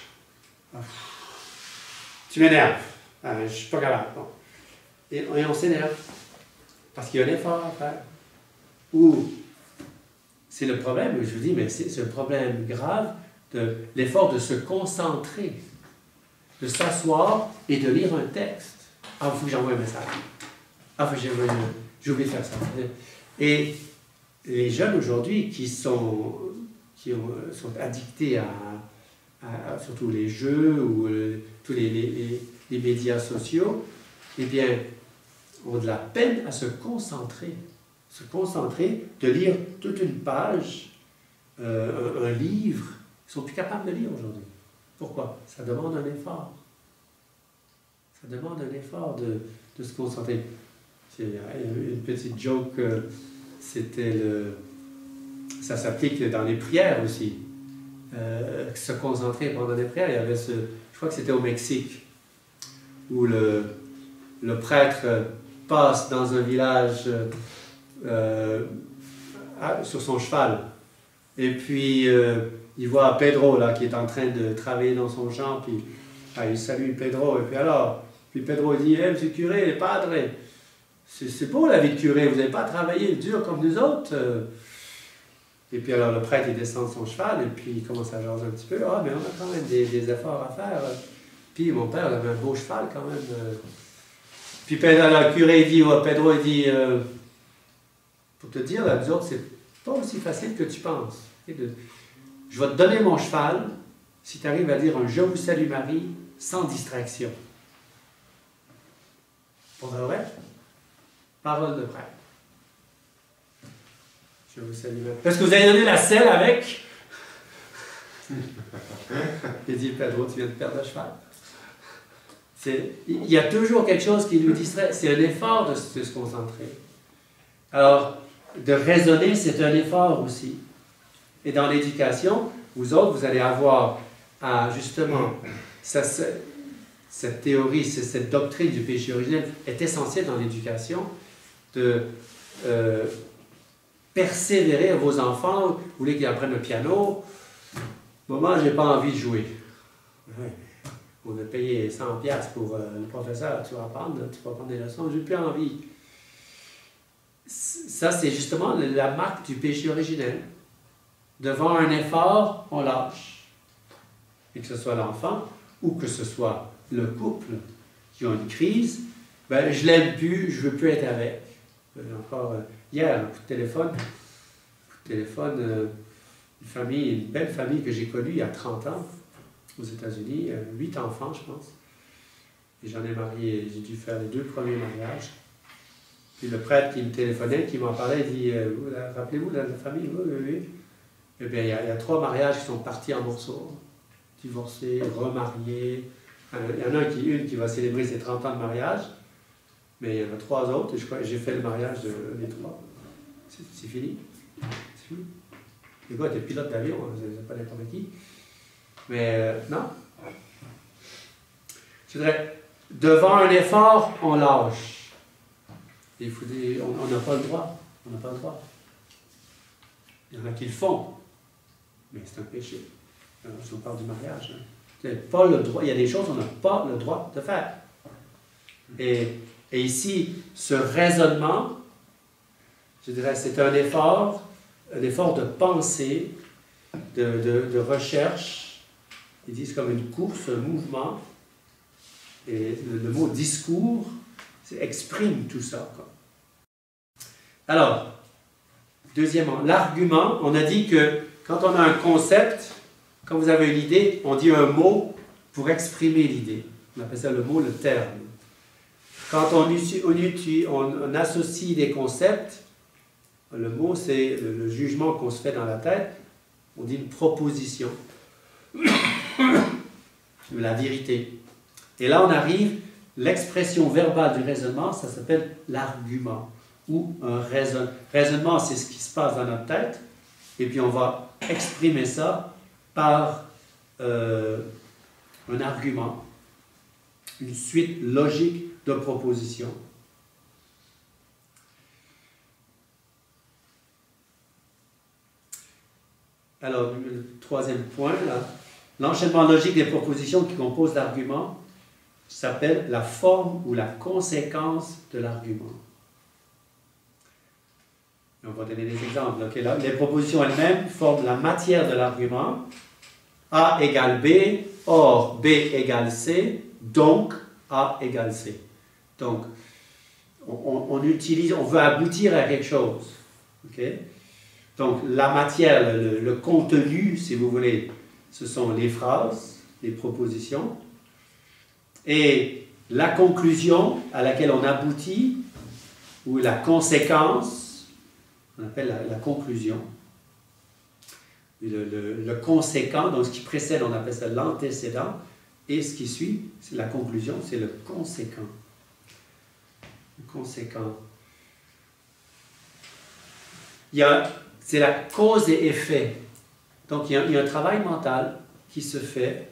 S1: Tu m'énerves. Je ne suis pas capable. Bon. Et on s'énerve. Parce qu'il y a un effort à faire. Ou c'est le problème, je vous dis, mais c'est un problème grave de l'effort de se concentrer, de s'asseoir et de lire un texte. Ah, il faut que j'envoie un message. Ah, il faut que j'ai oublié de faire ça. Et les jeunes aujourd'hui qui sont addictés à surtout les jeux ou tous les médias sociaux, eh bien, ont de la peine à se concentrer. Se concentrer, de lire toute une page, un livre. Ils ne sont plus capables de lire aujourd'hui. Pourquoi? Ça demande un effort. Ça demande un effort de se concentrer. Il y a une petite joke, ça s'applique dans les prières aussi. Se concentrer pendant les prières. Il y avait je crois que c'était au Mexique, où le prêtre passe dans un village sur son cheval. Et puis, il voit Pedro là, qui est en train de travailler dans son champ, puis il salue Pedro. Et puis Pedro dit: hey, monsieur le curé, le padre, c'est beau la vie de curé, vous n'avez pas travaillé dur comme nous autres. Et puis alors le prêtre, il descend de son cheval, et puis il commence à jaser un petit peu. Ah, mais on a quand même des efforts à faire. Puis mon père avait un beau cheval quand même. Puis le curé dit, Pedro, il dit, pour te dire, là, nous autres, c'est pas aussi facile que tu penses. Je vais te donner mon cheval si tu arrives à dire un « Je vous salue Marie » sans distraction. Pour de vrai? Parole de prêtre. Je vous salue Marie. Parce que vous avez donné la selle avec? Il dit: Pedro, tu viens de perdre le cheval. Il y a toujours quelque chose qui nous distrait. C'est un effort de se concentrer. Alors, de raisonner, c'est un effort aussi. Et dans l'éducation, vous autres, vous allez avoir à, justement, cette théorie, cette doctrine du péché originel est essentielle dans l'éducation, de persévérer à vos enfants. Vous voulez qu'ils apprennent le piano, maman, j'ai pas envie de jouer. Ouais. On a payé 100$ pour le professeur, tu vas apprendre des leçons, j'ai plus envie. Ça, c'est justement la marque du péché originel. Devant un effort, on lâche. Et que ce soit l'enfant ou que ce soit le couple qui ont une crise, ben, je l'aime plus, je veux plus être avec. Encore hier, un coup de téléphone, une belle famille que j'ai connue il y a 30 ans aux États-Unis, 8 enfants, je pense. Et j'en ai marié, j'ai dû faire les 2 premiers mariages. Puis le prêtre qui me téléphonait, qui m'en parlait, il dit rappelez-vous de la famille? Oui, oui, oui. Eh bien, il y a 3 mariages qui sont partis en morceaux. Divorcés, remariés. Il y en a une qui va célébrer ses 30 ans de mariage, mais il y en a 3 autres, et je crois que j'ai fait le mariage des 3. C'est fini. C'est fini. Les gars étaient pilotes d'avion, hein, c'est pas n'importe qui. Mais non. Je dirais, devant un effort, on lâche. Il faut on n'a pas le droit. On n'a pas le droit. Il y en a qui le font, mais c'est un péché. Si on parle du mariage, hein. Pas le droit. Il y a des choses qu'on n'a pas le droit de faire. Et ici, ce raisonnement, je dirais, c'est un effort de pensée, de recherche. Ils disent comme une course, un mouvement. Et le mot discours exprime tout ça, quoi. Alors, deuxièmement, l'argument, on a dit que quand on a un concept, quand vous avez une idée, on dit un mot pour exprimer l'idée. On appelle ça le mot, le terme. Quand on associe des concepts, le mot, c'est le jugement qu'on se fait dans la tête. On dit une proposition. La vérité. Et là, on arrive, l'expression verbale du raisonnement, ça s'appelle l'argument. Ou un raisonnement. Raisonnement, c'est ce qui se passe dans notre tête. Et puis, on va exprimer ça par un argument, une suite logique de propositions. Alors, le 3e point, l'enchaînement logique des propositions qui composent l'argument s'appelle la forme ou la conséquence de l'argument. On va donner des exemples. Okay, là, les propositions elles-mêmes forment la matière de l'argument. A égale B, or B égale C, donc A égale C. Donc, on veut aboutir à quelque chose. Okay? Donc, la matière, le contenu, si vous voulez, ce sont les phrases, les propositions. Et la conclusion à laquelle on aboutit, ou la conséquence, on appelle la conclusion. Le conséquent, donc ce qui précède, on appelle ça l'antécédent, et ce qui suit, c'est la conclusion, c'est le conséquent. Le conséquent. C'est la cause et effet. Donc il y a un travail mental qui se fait.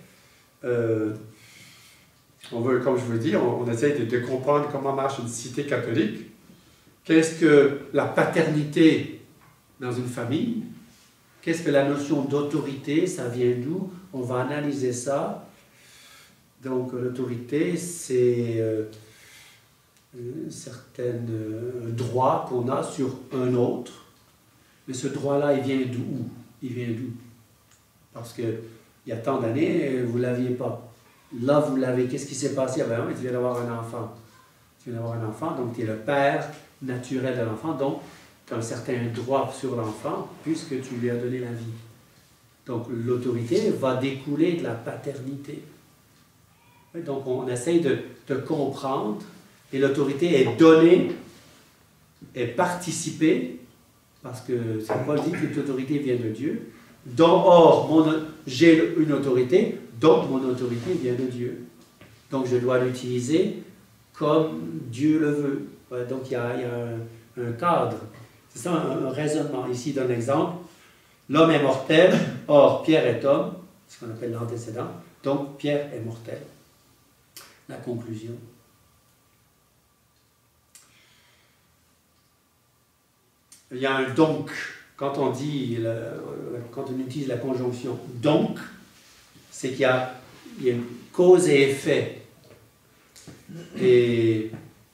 S1: Comme je vous dis, on essaie de comprendre comment marche une cité catholique. Qu'est-ce que la paternité dans une famille? Qu'est-ce que la notion d'autorité? Ça vient d'où? On va analyser ça. Donc, l'autorité, c'est un certain droit qu'on a sur un autre. Mais ce droit-là, il vient d'où? Il vient d'où? Parce qu'il y a tant d'années, vous ne l'aviez pas. Là, vous l'avez. Qu'est-ce qui s'est passé? Ah ben oui, tu viens d'avoir un enfant. Tu viens d'avoir un enfant, donc tu es le père naturel de l'enfant, donc tu as un certain droit sur l'enfant puisque tu lui as donné la vie. Donc l'autorité va découler de la paternité. Donc on essaye de comprendre, et l'autorité est donnée, est participée, parce que Saint Paul dit que l'autorité vient de Dieu. Or, j'ai une autorité, donc mon autorité vient de Dieu. Donc je dois l'utiliser comme Dieu le veut. Ouais, donc il y a un cadre. C'est ça un raisonnement. Ici, il donne l'exemple. L'homme est mortel, or Pierre est homme, ce qu'on appelle l'antécédent. Donc Pierre est mortel. la conclusion. Il y a un donc. Quand on utilise la conjonction donc, c'est qu'il y a une cause et effet. Et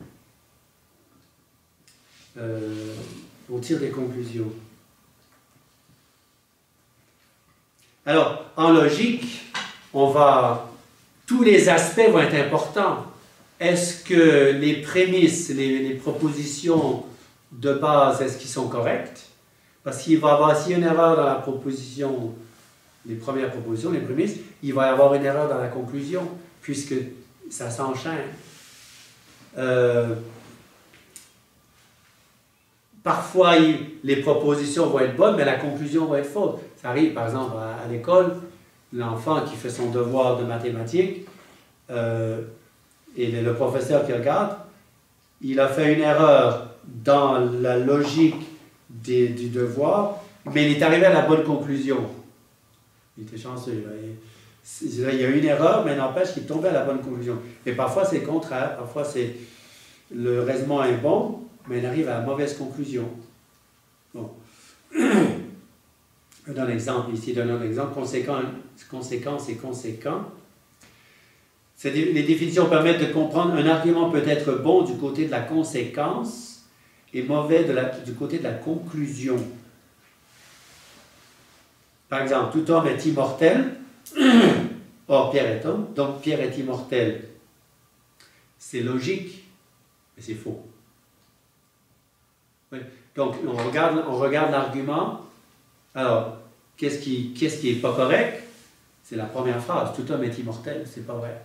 S1: on tire des conclusions. Alors, en logique, tous les aspects vont être importants. Est-ce que les prémices, les propositions de base, est-ce qu'ils sont correctes? Parce qu'il va y avoir, s'il y a une erreur dans la proposition, les premières propositions, les prémices, il va y avoir une erreur dans la conclusion, puisque ça s'enchaîne. Parfois, les propositions vont être bonnes, mais la conclusion va être fausse. Ça arrive, par exemple, à l'école, l'enfant qui fait son devoir de mathématiques, et le professeur qui regarde, il a fait une erreur dans la logique du devoir, mais il est arrivé à la bonne conclusion. Il était chanceux. Il y a eu une erreur, mais n'empêche qu'il est tombé à la bonne conclusion. Et parfois, c'est le contraire. Parfois, le raisonnement est bon, mais il arrive à la mauvaise conclusion. Bon. Je donne un exemple ici. Je donne un exemple. Conséquence et conséquent. Les définitions permettent de comprendre un argument peut être bon du côté de la conséquence et mauvais du côté de la conclusion. Par exemple, tout homme est immortel. Or, Pierre est homme, donc Pierre est immortel. C'est logique, mais c'est faux. Oui. Donc, on regarde l'argument. Alors, qu'est-ce qui est pas correct? C'est la première phrase. Tout homme est immortel, c'est pas vrai.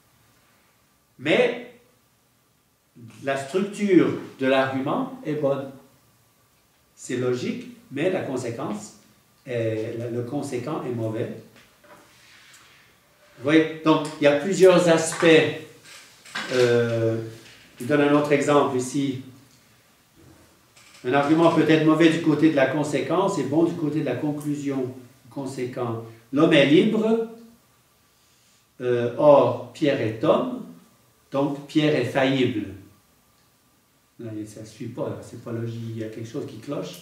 S1: Mais la structure de l'argument est bonne. C'est logique, mais la conséquence, le conséquent est mauvais. Vous voyez, donc il y a plusieurs aspects. Je donne un autre exemple ici. Un argument peut être mauvais du côté de la conséquence et bon du côté de la conclusion. Conséquent. L'homme est libre, or Pierre est homme, donc Pierre est faillible. Là, ça ne suit pas, c'est pas logique, il y a quelque chose qui cloche.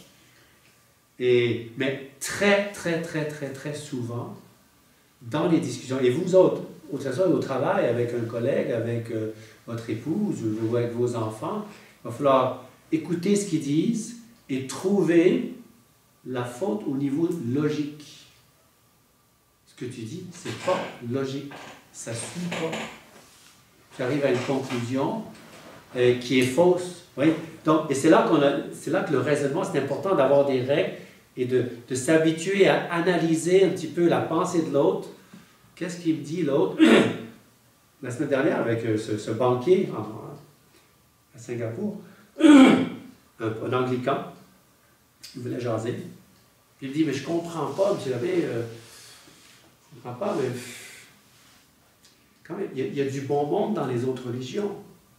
S1: Mais très souvent, dans les discussions, et vous autres, que ce soit au travail, avec un collègue, avec votre épouse, ou avec vos enfants, il va falloir écouter ce qu'ils disent et trouver la faute au niveau logique. Ce que tu dis, c'est pas logique, ça ne suit pas. Tu arrives à une conclusion qui est fausse. Oui? Donc, et c'est là que le raisonnement, c'est important d'avoir des règles et de s'habituer à analyser un petit peu la pensée de l'autre. Qu'est-ce qu'il me dit l'autre? La semaine dernière, avec ce banquier à Singapour, un anglican, il voulait jaser. Puis il me dit, mais je ne comprends pas, M. l'abbé, je ne comprends pas, mais quand même, il y a du bon monde dans les autres religions.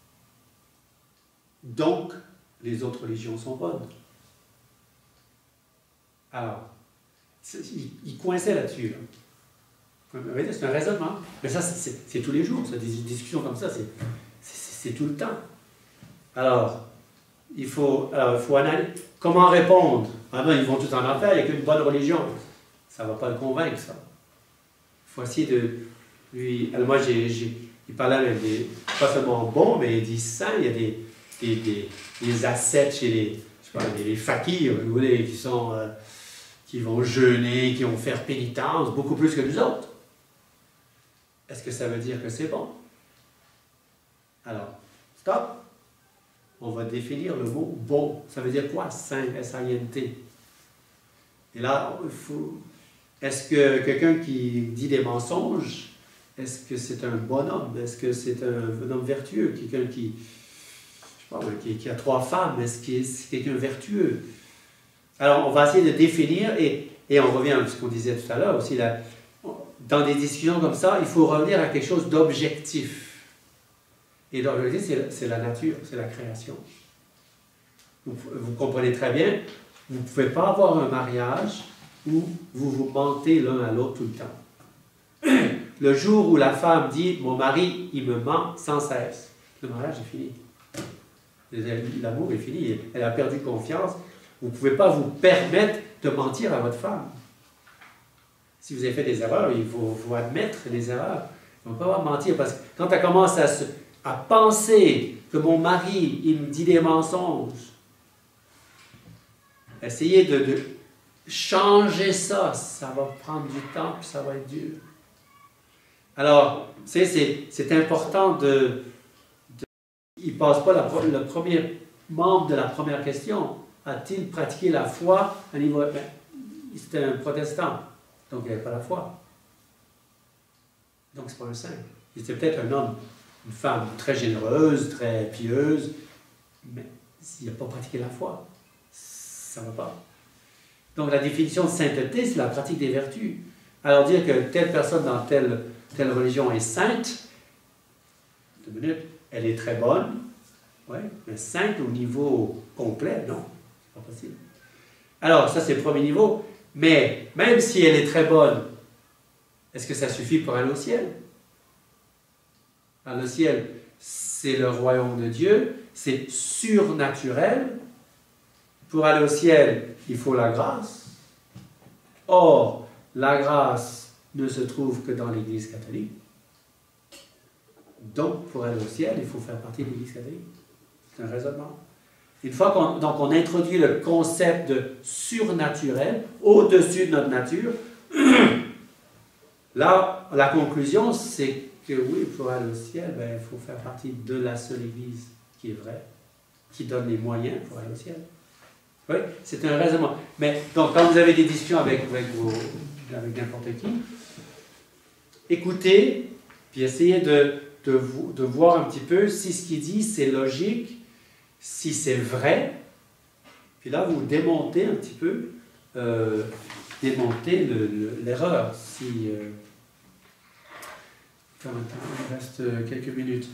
S1: Donc, les autres religions sont bonnes. Alors, il coinçait là-dessus. Là. C'est un raisonnement. Mais ça, c'est tous les jours. Ça, des discussions comme ça, c'est tout le temps. Alors, il faut analyser. Comment répondre? Ah non, ils vont tout en enfer, il n'y a qu'une bonne religion. Ça ne va pas le convaincre, ça. Il faut essayer de lui... Alors moi, il parlait avec pas seulement bons, mais il dit saints. Il y a des ascètes chez les fakirs, vous voulez, qui vont jeûner, qui vont faire pénitence, beaucoup plus que nous autres. Est-ce que ça veut dire que c'est bon? Alors, stop. On va définir le mot bon. Ça veut dire quoi? Saint, S-A-I-N-T. Et là, est-ce que quelqu'un qui dit des mensonges, est-ce que c'est un bon homme? Est-ce que c'est un homme vertueux? Quelqu'un qui a 3 femmes, est-ce que c'est quelqu'un vertueux? Alors, on va essayer de définir, et on revient à ce qu'on disait tout à l'heure aussi, là, dans des discussions comme ça, il faut revenir à quelque chose d'objectif. Et l'objectif, c'est la nature, c'est la création. Vous comprenez très bien, vous ne pouvez pas avoir un mariage où vous vous mentez l'un à l'autre tout le temps. le jour où la femme dit « mon mari, il me ment sans cesse », le mariage est fini. L'amour est fini, elle a perdu confiance. Vous ne pouvez pas vous permettre de mentir à votre femme. Si vous avez fait des erreurs, il faut admettre les erreurs. On ne peut pas mentir parce que quand elle commence à penser que mon mari, il me dit des mensonges, essayez de changer ça, ça va prendre du temps puis ça va être dur. Alors, c'est important il ne passe pas le premier membre de la première question. A-t-il pratiqué la foi à niveau... Ben, c'était un protestant, donc il n'avait pas la foi. Donc, ce n'est pas un saint. Il était peut-être un homme, une femme très généreuse, très pieuse, mais s'il n'a pas pratiqué la foi, ça ne va pas. Donc, la définition de sainteté, c'est la pratique des vertus. Alors, dire que telle personne dans telle religion est sainte, 2 minutes, elle est très bonne, oui, mais sainte au niveau complet, non, c'est pas possible. Alors, ça, c'est le premier niveau, mais même si elle est très bonne, est-ce que ça suffit pour aller au ciel? Alors, le ciel, c'est le royaume de Dieu, c'est surnaturel. Pour aller au ciel, il faut la grâce. Or, la grâce ne se trouve que dans l'Église catholique. Donc, pour aller au ciel, il faut faire partie de l'Église catholique. C'est un raisonnement. Une fois qu'on introduit le concept de surnaturel au-dessus de notre nature, là, la conclusion, c'est que oui, pour aller au ciel, ben, il faut faire partie de la seule Église qui est vraie, qui donne les moyens pour aller au ciel. Oui, c'est un raisonnement. Mais donc, quand vous avez des discussions avec n'importe qui, écoutez, puis essayez de voir un petit peu si ce qu'il dit, c'est logique, si c'est vrai. Puis là, vous démontez un petit peu, démontez l'erreur. Il reste quelques minutes.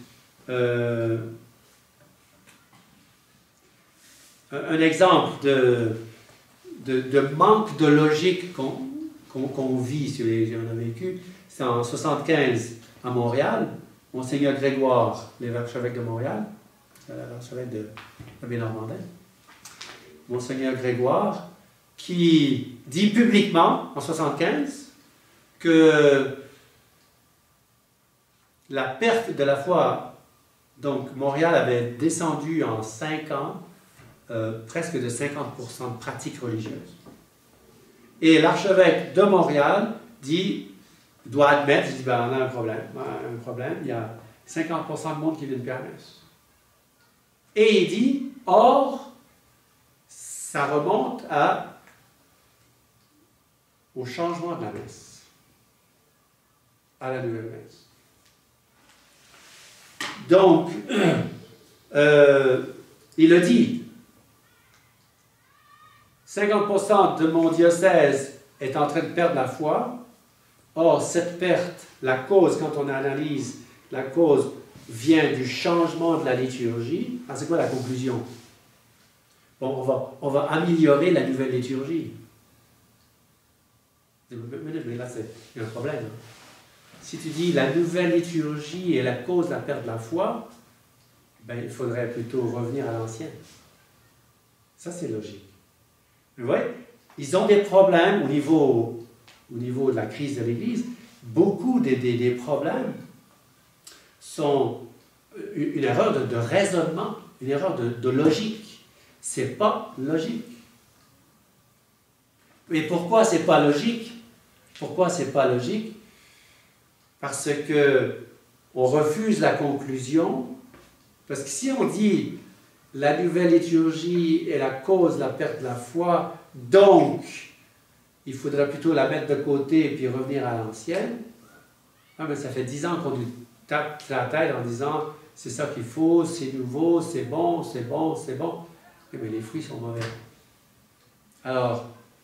S1: Un exemple de manque de logique qu'on vit, si on a vécu, c'est en 1975 à Montréal. Monseigneur Grégoire, l'archevêque de Montréal, l'archevêque de Baie-Normandin, Monseigneur Grégoire, qui dit publiquement, en 1975, que la perte de la foi, donc Montréal avait descendu en 5 ans, presque de 50% de pratiques religieuses. Et l'archevêque de Montréal doit admettre, il dit, ben, on a un problème, il y a 50% de monde qui vient de permesse. Et il dit, or, ça remonte au changement de la messe, à la nouvelle messe. Donc, il le dit, 50% de mon diocèse est en train de perdre la foi. Or, cette perte, la cause, quand on analyse, la cause vient du changement de la liturgie. Alors, c'est quoi la conclusion? Bon, on va améliorer la nouvelle liturgie. Mais là, il y a un problème. Si tu dis la nouvelle liturgie est la cause de la perte de la foi, ben, il faudrait plutôt revenir à l'ancienne. Ça, c'est logique. Vous voyez, ils ont des problèmes au niveau de la crise de l'Église. Beaucoup des problèmes sont une erreur de raisonnement, une erreur de logique. Ce n'est pas logique. Mais pourquoi ce n'est pas logique? Pourquoi ce n'est pas logique? Parce qu'on refuse la conclusion. Parce que si on dit la nouvelle liturgie est la cause de la perte de la foi, donc il faudrait plutôt la mettre de côté et puis revenir à l'ancienne. Ah, mais ça fait 10 ans qu'on nous tape la tête en disant c'est ça qu'il faut, c'est nouveau, c'est bon, c'est bon, c'est bon. Mais les fruits sont mauvais. Alors,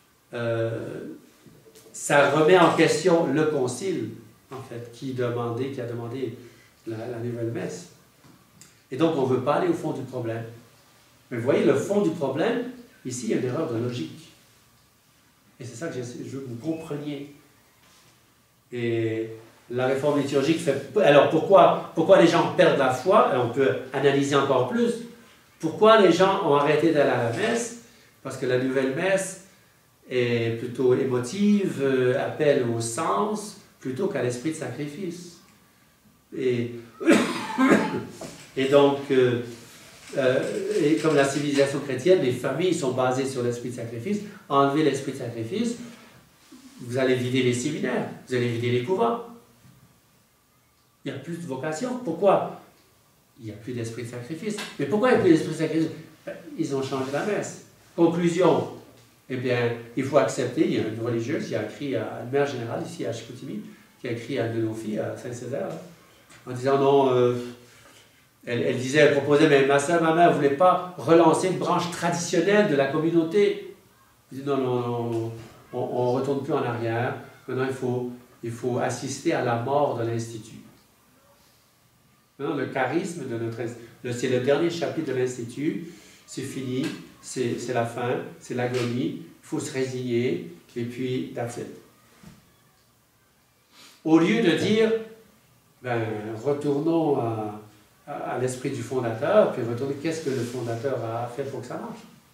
S1: ça remet en question le concile, en fait, qui a demandé la nouvelle messe. Et donc, on ne veut pas aller au fond du problème. Mais vous voyez, le fond du problème, ici, il y a une erreur de logique. Et c'est ça que je veux que vous compreniez. Et la réforme liturgique fait... Alors pourquoi les gens perdent la foi? On peut analyser encore plus. Pourquoi les gens ont arrêté d'aller à la messe? Parce que la nouvelle messe est plutôt émotive, appelle au sens, plutôt qu'à l'esprit de sacrifice. Et donc, et comme la civilisation chrétienne, les familles sont basées sur l'esprit de sacrifice. Enlever l'esprit de sacrifice, vous allez vider les séminaires, vous allez vider les couvents. Il n'y a plus de vocation. Pourquoi? Il n'y a plus d'esprit de sacrifice. Mais pourquoi il n'y a plus d'esprit de sacrifice? Ils ont changé la messe. Conclusion, eh bien, il faut accepter, il y a une religieuse qui a écrit à une mère générale ici à Chicoutimi, qui a écrit à une de nos filles, à Saint-Césaire, en disant non, elle proposait, mais ma soeur, ma mère ne voulait pas relancer une branche traditionnelle de la communauté. Elle dit non, on ne retourne plus en arrière. Maintenant, il faut assister à la mort de l'Institut. Maintenant, le charisme de notre... C'est le dernier chapitre de l'Institut. C'est fini, c'est la fin, c'est l'agonie. Il faut se résigner, et puis, that's it. Au lieu de dire, ben, retournons à l'esprit du fondateur, puis retournons, qu'est-ce que le fondateur a fait pour que ça marche?